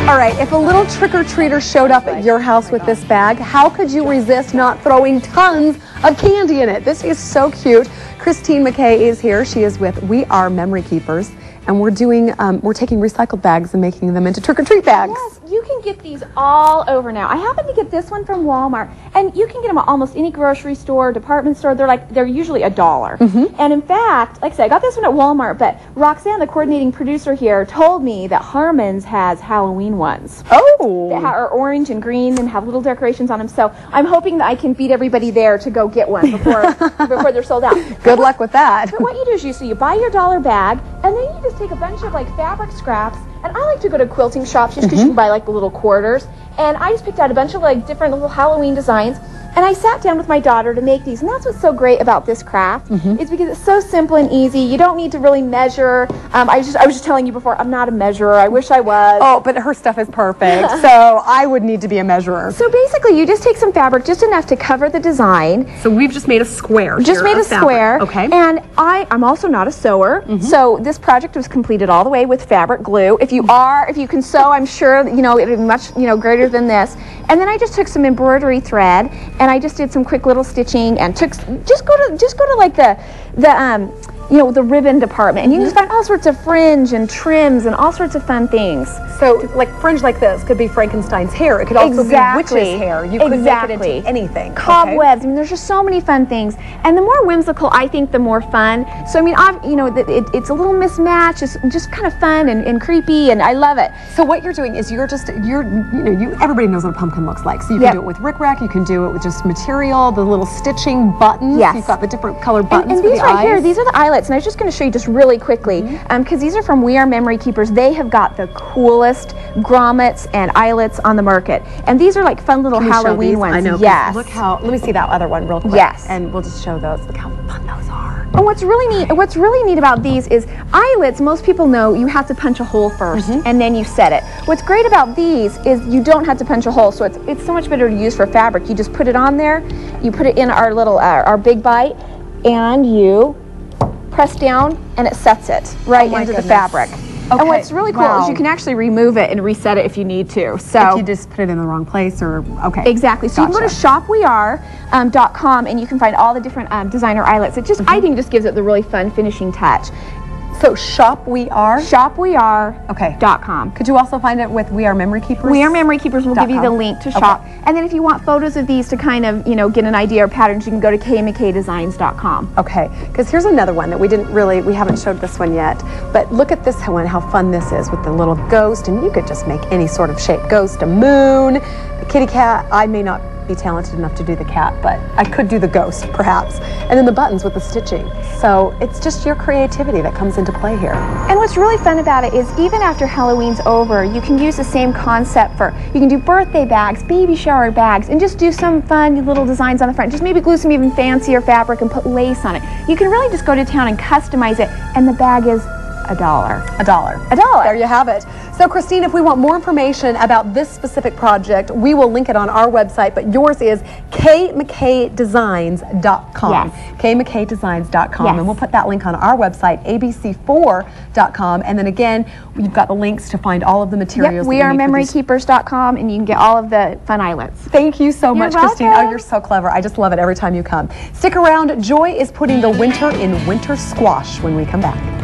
All right, if a little trick-or-treater showed up at your house with this bag, how could you resist not throwing tons of candy in it? This is so cute. Christine McKay is here. She is with We Are Memory Keepers, and we're taking recycled bags and making them into trick-or-treat bags. Yes, you can get these all over now. I happen to get this one from Walmart, and you can get them at almost any grocery store, department store. They're usually $1. And in fact, like I said, I got this one at Walmart, but Roxanne, the coordinating producer here, told me that Harmon's has Halloween ones. Oh! That are orange and green and have little decorations on them. So I'm hoping that I can beat everybody there to go get one before they're sold out. Good luck with that. But what you do is you buy your $1 bag, and then you just take a bunch of like fabric scraps. And I like to go to quilting shops just because you can buy like the little quarters. And I just picked out a bunch of like different little Halloween designs. And I sat down with my daughter to make these. And that's what's so great about this craft is because it's so simple and easy. You don't need to really measure. I was just telling you before, I'm not a measurer. I wish I was. Oh, but her stuff is perfect. So I would need to be a measurer. So basically, you just take some fabric, just enough to cover the design. So we've just made a square. Just made a square. Okay. And I'm also not a sewer. So this project was completed all the way with fabric glue. If you can sew, I'm sure it'll be much greater than this. And then I just took some embroidery thread and I just did some quick little stitching and just go to like the ribbon department, and you can just find all sorts of fringe and trims and all sorts of fun things. So, like fringe like this could be Frankenstein's hair. It could also be witch's hair. You could make it into anything. Cobwebs. I mean, there's just so many fun things. And the more whimsical, I think, the more fun. So, I mean, it's a little mismatched. It's just kind of fun and creepy, and I love it. So, what you're doing is everybody knows what a pumpkin looks like. So, you can do it with rickrack. You can do it with just material, the little stitching buttons. Yes. You've got the different color buttons. And these right here, these are the eyelets. And I was just going to show you just really quickly, because these are from We Are Memory Keepers. They have got the coolest grommets and eyelets on the market. And these are like fun little Halloween ones. I know. Yes. Let me see that other one real quick. Yes. And we'll just show those. Look how fun those are. And what's really neat about these is eyelets, most people know you have to punch a hole first and then you set it. What's great about these is you don't have to punch a hole, so it's so much better to use for fabric. You just put it on there, you put it in our little our big bite, and you press down and it sets it right into the fabric. Okay. And what's really cool is you can actually remove it and reset it if you need to. So if you just put it in the wrong place or Exactly. So you can go to shopweare.com and you can find all the different designer eyelets. It just I think just gives it the really fun finishing touch. So shopweare.com. Shopweare.com. Could you also find it with We Are Memory Keepers? We Are Memory Keepers will give you the link to shop. And then if you want photos of these to kind of, get an idea of patterns, you can go to kmkdesigns.com. Okay, because here's another one that we haven't showed this one yet, but look at this one, how fun this is with the little ghost, and you could just make any sort of shape ghost, a moon, a kitty cat. I may not be talented enough to do the cat, but I could do the ghost perhaps. And then the buttons with the stitching. So it's just your creativity that comes into play here. And what's really fun about it is even after Halloween's over, you can use the same concept you can do birthday bags, baby shower bags, and just do some fun little designs on the front. Just maybe glue some even fancier fabric and put lace on it. You can really just go to town and customize it, and the bag is $1. $1. There you have it. So Christine, if we want more information about this specific project, we will link it on our website, but yours is kmkdesigns.com. Yes. kmkdesigns.com. Yes. And we'll put that link on our website, abc4.com. And then again, you've got the links to find all of the materials. Yep, wearememorykeepers.com, and you can get all of the fun eyelets. Thank you so much, welcome. Christine. Oh, you're so clever. I just love it every time you come. Stick around. Joy is putting the winter in winter squash when we come back.